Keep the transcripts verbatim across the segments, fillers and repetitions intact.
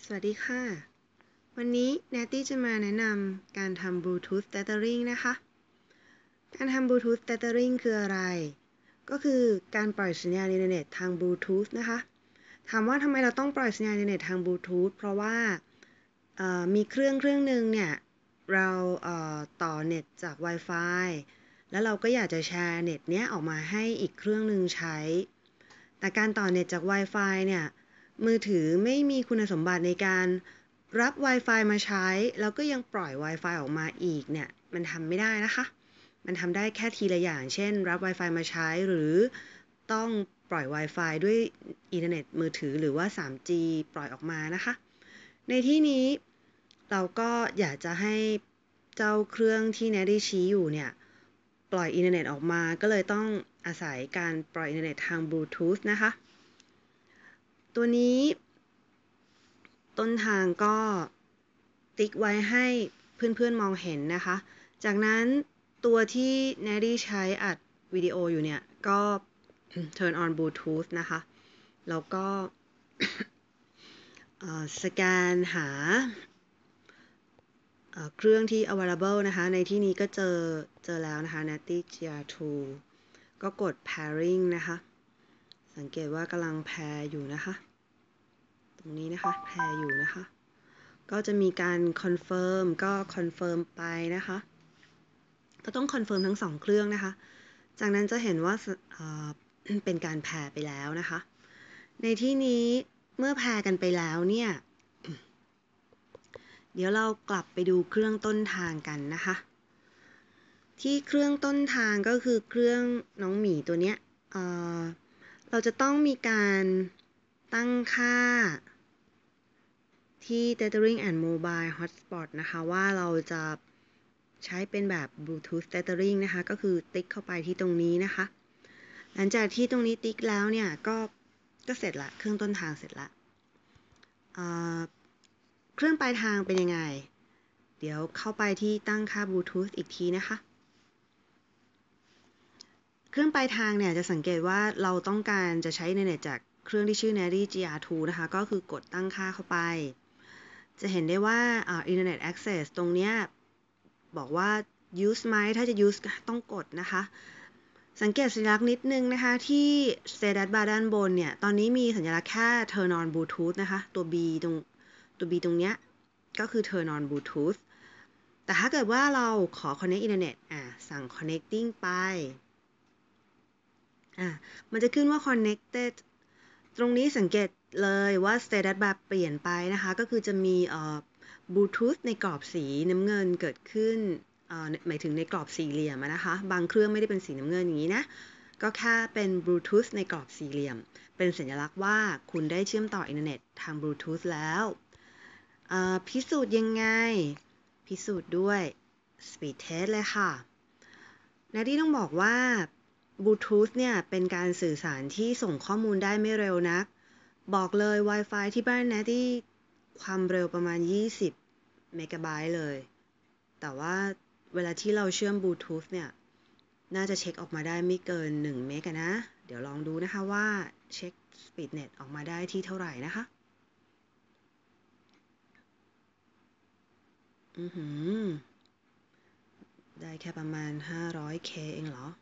สวัสดีค่ะวันนี้แนตตี้จะมาแนะนำการทำ Bluetooth Tethering นะคะการทำ Bluetooth Tethering คืออะไรก็คือการปล่อยสัญญาณอินเทอร์เน็ตทาง Bluetooth นะคะถามว่าทำไมเราต้องปล่อยสัญญาณอินเทอร์เน็ตทาง Bluetooth เพราะว่ามีเครื่องเครื่องหนึ่งเนี่ยเราต่อเน็ตจาก Wi-Fi แล้วเราก็อยากจะแชร์เน็ตเนี้ยออกมาให้อีกเครื่องหนึ่งใช้แต่การต่อเน็ตจาก Wi-Fi เนี่ยมือถือไม่มีคุณสมบัติในการรับ Wi-Fi มาใช้แล้วก็ยังปล่อย Wi-Fi ออกมาอีกเนี่ยมันทำไม่ได้นะคะมันทำได้แค่ทีละอย่างเช่นรับ Wi-Fi มาใช้หรือต้องปล่อย Wi-Fi ด้วยอินเทอร์เน็ตมือถือหรือว่า ทรี จี ปล่อยออกมานะคะในที่นี้เราก็อยากจะให้เจ้าเครื่องที่แนตตี้ชี้อยู่เนี่ยปล่อยอินเทอร์เน็ตออกมาก็เลยต้องอาศัยการปล่อยอินเทอร์เน็ตทาง Bluetooth นะคะตัวนี้ต้นทางก็ติ๊กไว้ให้เพื่อนๆมองเห็นนะคะจากนั้นตัวที่แนตตี้ใช้อัดวิดีโออยู่เนี่ยก็ turn on Bluetooth นะคะแล้วก็สแกนหาเครื่องที่ available นะคะในที่นี้ก็เจอเจอแล้วนะคะ Natty จี อาร์ ทู ก็กด pairing นะคะสังเกตว่ากำลัง pair อยู่นะคะตรงนี้นะคะ pair อยู่นะคะก็จะมีการ confirm ก็ confirm ไปนะคะก็ต้อง confirm ทั้งสองเครื่องนะคะจากนั้นจะเห็นว่าเป็นการ pair ไปแล้วนะคะในที่นี้เมื่อ pair กันไปแล้วเนี่ยเดี๋ยวเรากลับไปดูเครื่องต้นทางกันนะคะที่เครื่องต้นทางก็คือเครื่องน้องหมีตัวเนี้ย เอ่อ เราจะต้องมีการตั้งค่าที่ Tethering and Mobile Hotspot นะคะว่าเราจะใช้เป็นแบบ Bluetooth Tethering นะคะก็คือติ๊กเข้าไปที่ตรงนี้นะคะหลังจากที่ตรงนี้ติ๊กแล้วเนี่ยก็ก็เสร็จละเครื่องต้นทางเสร็จละเครื่องปลายทางเป็นยังไงเดี๋ยวเข้าไปที่ตั้งค่า Bluetooth อีกทีนะคะเครื่องปลายทางเนี่ยจะสังเกตว่าเราต้องการจะใช้อินเทอร์เน็ตจากเครื่องที่ชื่อ Natty จี อาร์ ทู นะคะก็คือกดตั้งค่าเข้าไปจะเห็นได้ว่าอ่า Internet Access ตรงเนี้ยบอกว่า use ไหมถ้าจะ use ต้องกดนะคะสังเกตสัญลักษณ์นิดนึงนะคะที่ status bar ด้านบนเนี่ยตอนนี้มีสัญลักษณ์แค่ turn on Bluetooth นะคะตัว B ตรงตัว B ตรงเนี้ยก็คือ turn on Bluetooth แต่ถ้าเกิดว่าเราขอ connect internet อ่ะสั่ง connecting ไปอ่ะมันจะขึ้นว่า connected ตรงนี้สังเกตเลยว่า status bar เปลี่ยนไปนะคะก็คือจะมีเอ่อ Bluetooth ในกรอบสีน้ำเงินเกิดขึ้นหมายถึงในกรอบสี่เหลี่ยมนะคะบางเครื่องไม่ได้เป็นสีน้ำเงินอย่างนี้นะก็แค่เป็น Bluetooth ในกรอบสี่เหลี่ยมเป็นสัญลักษณ์ว่าคุณได้เชื่อมต่ออินเทอร์เน็ตทาง Bluetooth แล้วพิสูจน์ยังไงพิสูจน์ด้วย Speed Test เลยค่ะนาดี้ต้องบอกว่า Bluetooth เนี่ยเป็นการสื่อสารที่ส่งข้อมูลได้ไม่เร็วนักบอกเลย Wi-Fi ที่บ้านนาดี้ความเร็วประมาณยี่สิบเมกะไบต์เลยแต่ว่าเวลาที่เราเชื่อม Bluetooth เนี่ยน่าจะเช็คออกมาได้ไม่เกินหนึ่งเมกะนะเดี๋ยวลองดูนะคะว่าเช็ค Speednet ออกมาได้ที่เท่าไหร่นะคะอือหือได้แค่ประมาณ ห้าร้อย เค เองเหรอ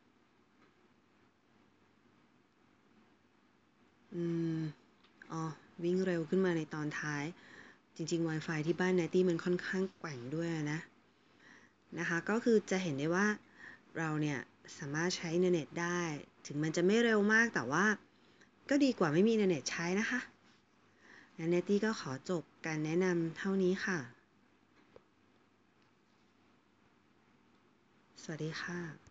อืมอ๋อวิ่งเร็วขึ้นมาในตอนท้ายจริงๆ Wi-Fi ที่บ้าน Natty มันค่อนข้างแกว่งด้วยนะนะคะก็คือจะเห็นได้ว่าเราเนี่ยสามารถใช้อินเทอร์เน็ตได้ถึงมันจะไม่เร็วมากแต่ว่าก็ดีกว่าไม่มีอินเทอร์เน็ตใช้นะคะงั้น Natty ก็ขอจบการแนะนำเท่านี้ค่ะสวัสดีค่ะ